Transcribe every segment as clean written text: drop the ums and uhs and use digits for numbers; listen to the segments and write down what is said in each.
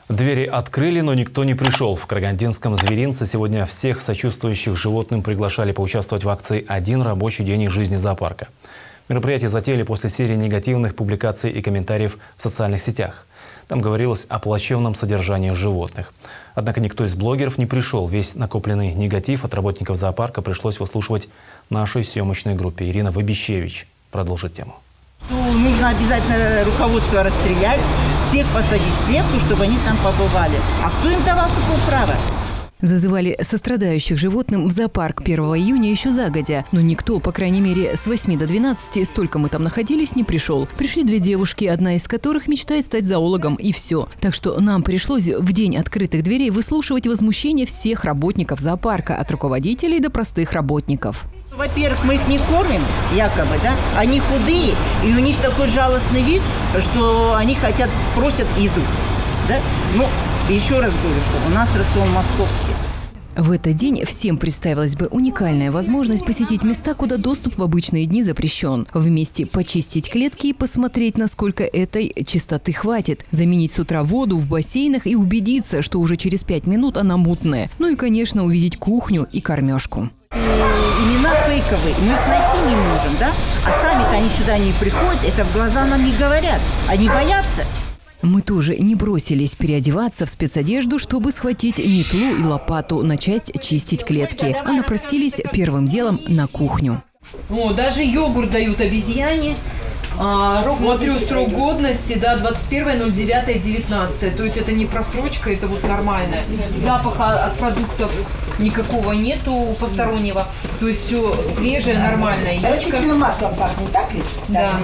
Двери открыли, но никто не пришел. В Карагандинском зверинце сегодня всех сочувствующих животным приглашали поучаствовать в акции «Один рабочий день из жизни зоопарка». Мероприятие затеяли после серии негативных публикаций и комментариев в социальных сетях. Там говорилось о плачевном содержании животных. Однако никто из блогеров не пришел. Весь накопленный негатив от работников зоопарка пришлось выслушивать нашей съемочной группе. Ирина Выбищевич продолжит тему. Нужно обязательно руководство расстрелять, всех посадить в клетку, чтобы они там побывали. А кто им давал такое право? Зазывали сострадающих животным в зоопарк 1 июня еще загодя. Но никто, по крайней мере, с 8 до 12, столько мы там находились, не пришел. Пришли две девушки, одна из которых мечтает стать зоологом, и все. Так что нам пришлось в день открытых дверей выслушивать возмущение всех работников зоопарка, от руководителей до простых работников. Во-первых, мы их не кормим, якобы, да? Они худые, и у них такой жалостный вид, что они просят еду, да? Ну, еще раз говорю, что у нас рацион московский. В этот день всем представилась бы уникальная возможность посетить места, куда доступ в обычные дни запрещен. Вместе почистить клетки и посмотреть, насколько этой чистоты хватит. Заменить с утра воду в бассейнах и убедиться, что уже через 5 минут она мутная. Ну и, конечно, увидеть кухню и кормежку. Имена фейковые, мы их найти не можем, да? А сами-то они сюда не приходят, это в глаза нам не говорят. Они боятся. Мы тоже не бросились переодеваться в спецодежду, чтобы схватить метлу и лопату, начать чистить клетки. А напросились первым делом на кухню. О, даже йогурт дают обезьяне. Смотрю, срок годности, да, 21.09.19. То есть это не просрочка, это вот нормальное. Запаха от продуктов никакого нету постороннего. То есть все свежее, нормальное. Растительным маслом пахнет, так ведь? Да.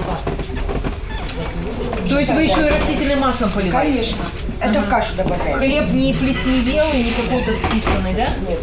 То есть вы еще и растительным маслом поливаете? Конечно. Это в кашу добавляем. Хлеб не плесневелый, не какой-то списанный, да? Нет.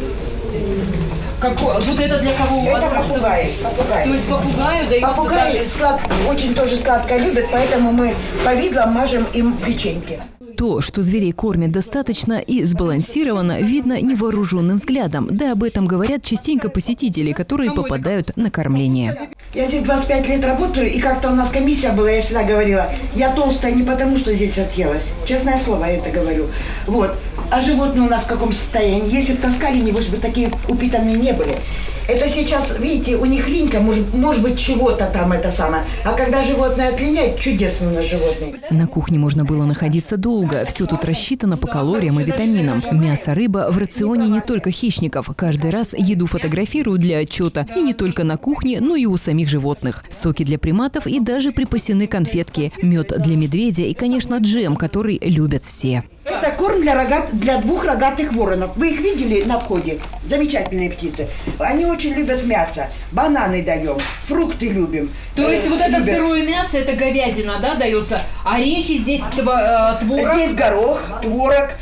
Вот это для кого у вас? Это попугаи. То есть попугаю дается попугаи даже... сладкие, очень тоже сладко любят, поэтому мы повидлом мажем им печеньки. То, что зверей кормят достаточно и сбалансированно, видно невооруженным взглядом. Да об этом говорят частенько посетители, которые попадают на кормление. Я здесь 25 лет работаю, и как-то у нас комиссия была, я всегда говорила, я толстая не потому, что здесь отъелась. Честное слово, я это говорю. Вот. А животные у нас в каком состоянии? Если бы таскали, небось бы такие упитанные не были. Это сейчас, видите, у них линька, может быть, чего-то там это самое. А когда животное отлиняет, чудесно у нас животные. На кухне можно было находиться долго. Все тут рассчитано по калориям и витаминам. Мясо, рыба в рационе не только хищников. Каждый раз еду фотографируют для отчета. И не только на кухне, но и у самих животных. Соки для приматов и даже припасены конфетки. Мед для медведя и, конечно, джем, который любят все. Это корм для двух рогатых воронов. Вы их видели на входе? Замечательные птицы. Они очень любят мясо. Бананы даем, фрукты любим. То есть вот это сырое мясо, это говядина, да, дается? Орехи здесь, творог? Здесь горох, творог,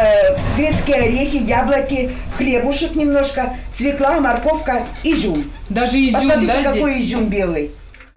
грецкие орехи, яблоки, хлебушек немножко, свекла, морковка, изюм. Даже изюм, посмотрите, да, какой здесь? Изюм белый.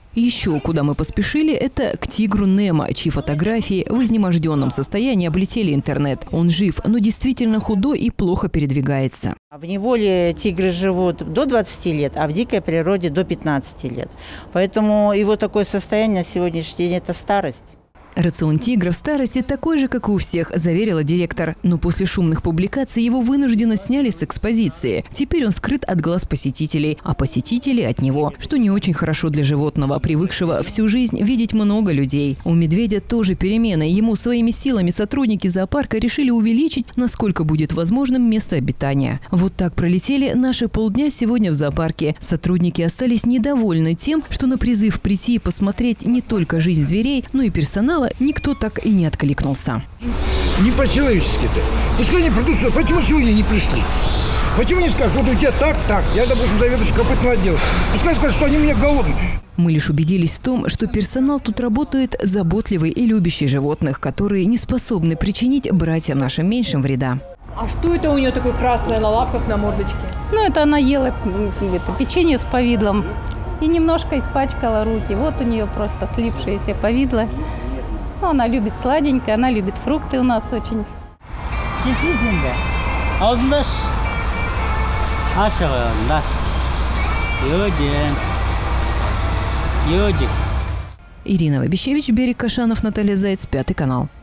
Еще куда мы поспешили, это к тигру Немо, чьи фотографии в изнеможденном состоянии облетели интернет. Он жив, но действительно худой и плохо передвигается. В неволе тигры живут до 20 лет, а в дикой природе до 15 лет. Поэтому его такое состояние на сегодняшний день – это старость. Рацион тигра в старости такой же, как и у всех, заверила директор. Но после шумных публикаций его вынужденно сняли с экспозиции. Теперь он скрыт от глаз посетителей, а посетители от него, что не очень хорошо для животного, привыкшего всю жизнь видеть много людей. У медведя тоже перемены. Ему своими силами сотрудники зоопарка решили увеличить, насколько будет возможным, место обитания. Вот так пролетели наши полдня сегодня в зоопарке. Сотрудники остались недовольны тем, что на призыв прийти и посмотреть не только жизнь зверей, но и персонала никто так и не откликнулся. Не по-человечески-то. Пускай они придут сюда. Почему сегодня не пришли? Почему не скажут, вот у тебя так. Я, допустим, заведующий копытного отдела. Пускай скажут, что они меня голодные. Мы лишь убедились в том, что персонал тут работает заботливый и любящий животных, которые не способны причинить братьям нашим меньшим вреда. А что это у нее такое красное на лапках, на мордочке? Ну, это она ела печенье с повидлом и немножко испачкала руки. Вот у нее просто слипшееся повидло. Ну, она любит сладенькое, она любит фрукты у нас очень. Ирина Выбищевич, Берег Кашанов, Наталья Заяц, 5 канал.